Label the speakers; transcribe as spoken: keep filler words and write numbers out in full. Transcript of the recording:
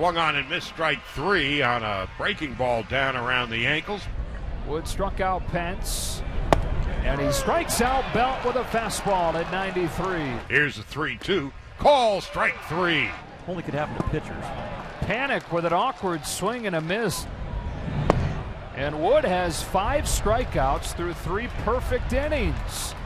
Speaker 1: Swung on and missed strike three on a breaking ball down around the ankles.
Speaker 2: Wood struck out Pence, and he strikes out Belt with a fastball at ninety-three.
Speaker 1: Here's a three two. Call strike three.
Speaker 3: Only could happen to pitchers.
Speaker 2: Panic with an awkward swing and a miss. And Wood has five strikeouts through three perfect innings.